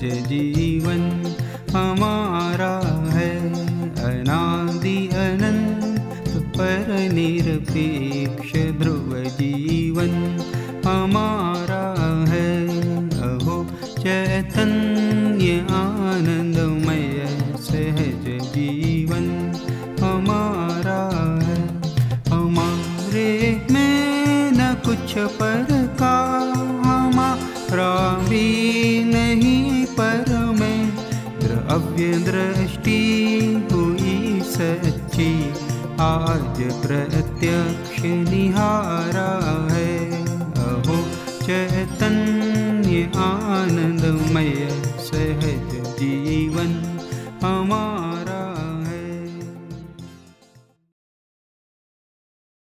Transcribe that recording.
जीवन हमारा है। अनादि अनंत पर निरपेक्ष ध्रुव जीवन हमारा है। अहो चैतन्य आनंदमय सहज जीवन हमारा है। हमारे में न कुछ पर का, हमारा भी नहीं पर में। द्रव्य दृष्टि हुई सच्ची, आज प्रत्यक्ष निहारा है। अहो चैतन्य आनंदमय सहज जीवन हमारा